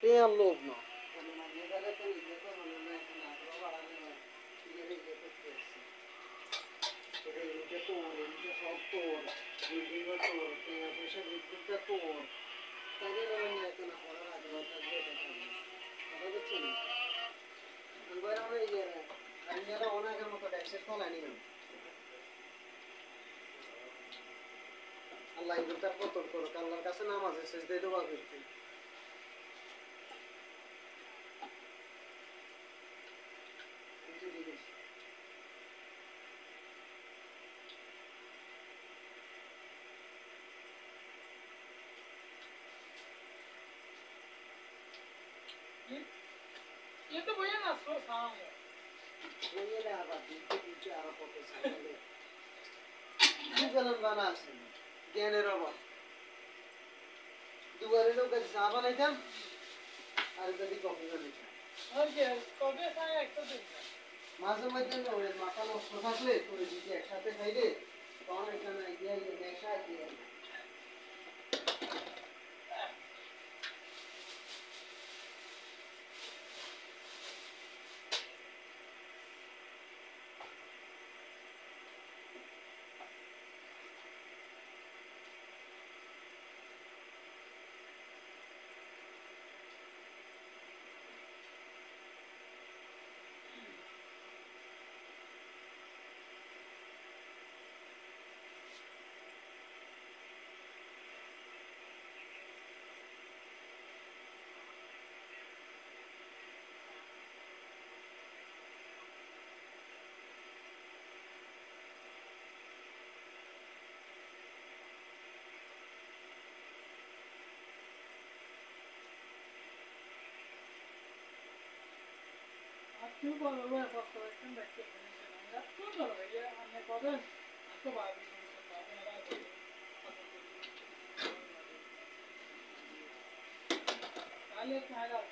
টেয়ার লোভ না অনেকের মতো ট্যাক্সের ফলানি আল্লাহ ইবুতার কতল করুক আল্লাহর কাছে নামাজে শেষ দিয়ে দোয়া করতে ये तो भैया ना सो साम है भैया ने आवाज दी कि आरो कत सामने দুগালান বানা আছে জ্ঞানের অভাব দুবারে লোক যাবা নাইতাম আর যদি কফি বানাইতাম और क्या कबे साया एक तो दिन মাঝে মধ্যে ওই মাথা নষ্ট থাকলে তোরে যদি একসাথে খাইলে তখন এখানে আইডিয়া নেশা আইডিয়া क्यों बोल रहे हो फर्स्ट क्वेश्चन बैठे हैं क्यों बोल रहे हैं हमने कौन आपको बात काले क्या है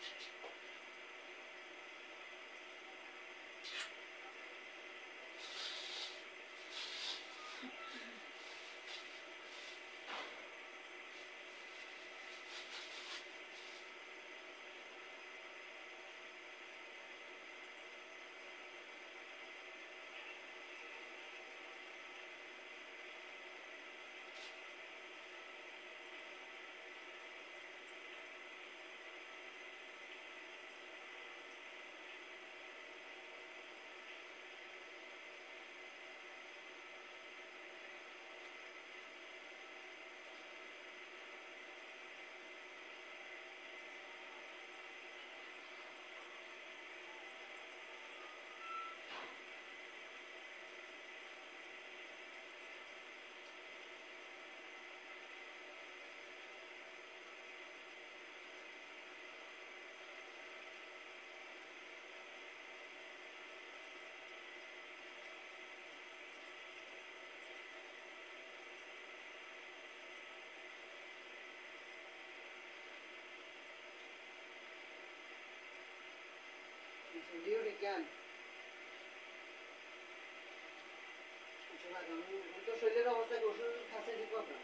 Liuri কেন তো শরীরের অবস্থা ওষুধ খাচ্ছে ঠিক কথা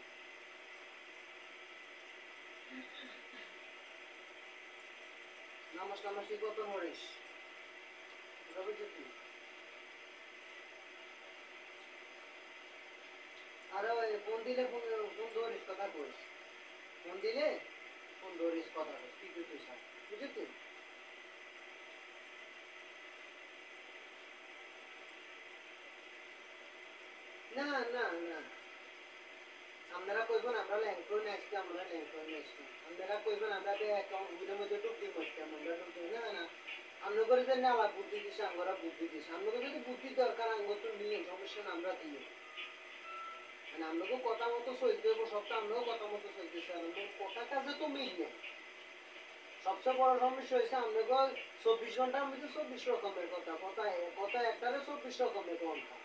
নামাজ টামাজ ঠিক মতো পড়িস আরে ওই ফোন দিলে ফোন ধরিস কথা কইস ফোন দিলে ফোন ধরিস কথা কইস কি তুই স্যার বুঝলি না না না আপনারা কইবেন আমরা ল্যাংকো নেক্সট আমরা ল্যাংকো নেক্সট আপনারা কইবেন আমরা বে অ্যাকাউন্ট গুলোর মধ্যে ঢুকি মত আমরা ঢুকি না না আমরা করে যে না বুদ্ধি দিছে আমরা বুদ্ধি দিছে আমরা যদি বুদ্ধি দরকার আমরা তো নিয়ে সমস্যা আমরা দিই মানে আমরাও কথা মতো চলতে হবে সবটা আমরাও কথা মতো চলতেছি আর কথা কাজে তো মিল নেই সবচেয়ে বড় সমস্যা হয়েছে আমরা 24 ঘন্টার মধ্যে 24 রকমের কথা কথা কথা একটারে 24 রকমের কথা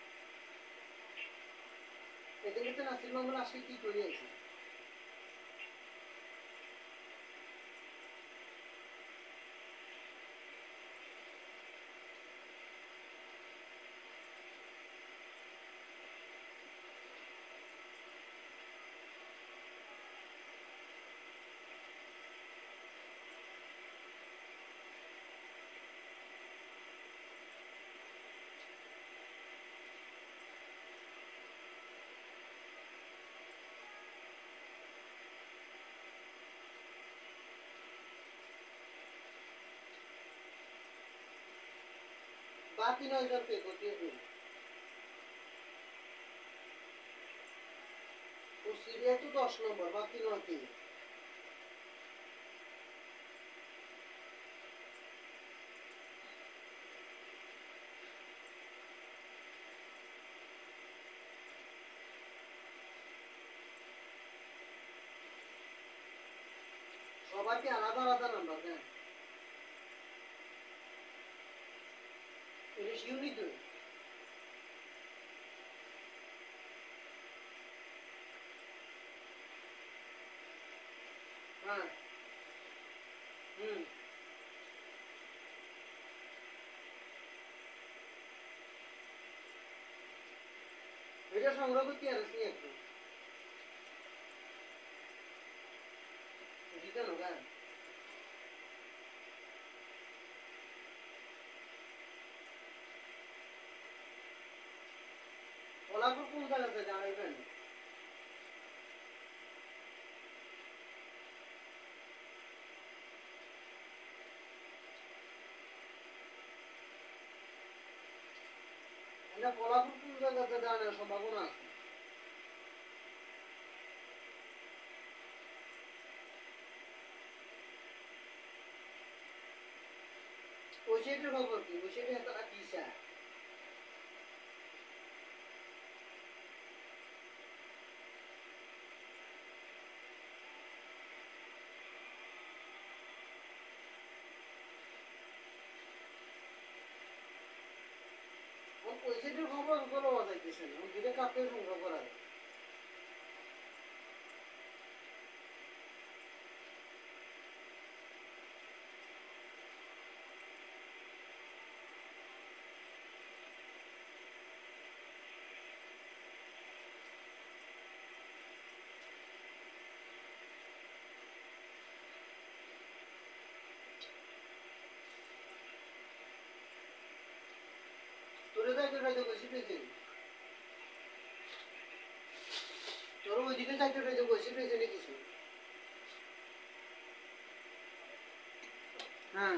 এতে কিন্তু নাসির মামুন আজকে কি করে আছে बाकी 9000 पे को दिए दिन और सीरिया तो 10 नंबर बाकी 9 की সবার কি আলাদা আলাদা নাম্বার দেন এটা ইউনিক দুই হ্যাঁ এটা সংগ্রহ করতে আসছি একটু দিতে না গান কোলাপুর কোন জায়গাতে জানাইবেন এটা কোলাপুর কোন জায়গাতে জানার সম্ভাবনা আছে ওই সাইডের খবর কি ওই সাইডে এত কিসা ওই সাইডের খবর বলা যাইতেছে না ওই দিকে কাপড় সংগ্রহ করা যায় তোরে যাইতে যাইতে বসে পেয়েছে তোর ওইদিকে যাইতে যাইতে বসে পেয়েছে না কিছু হ্যাঁ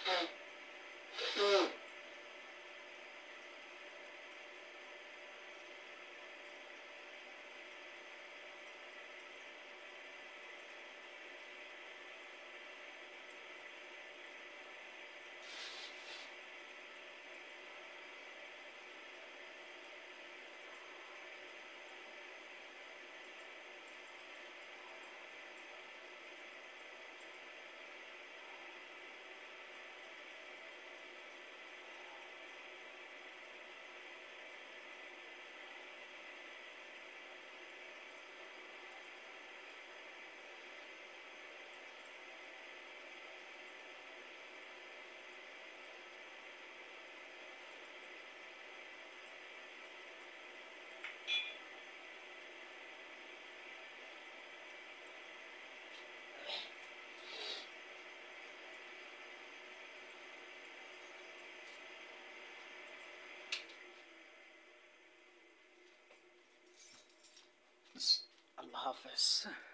अल्लाह हाफिज़।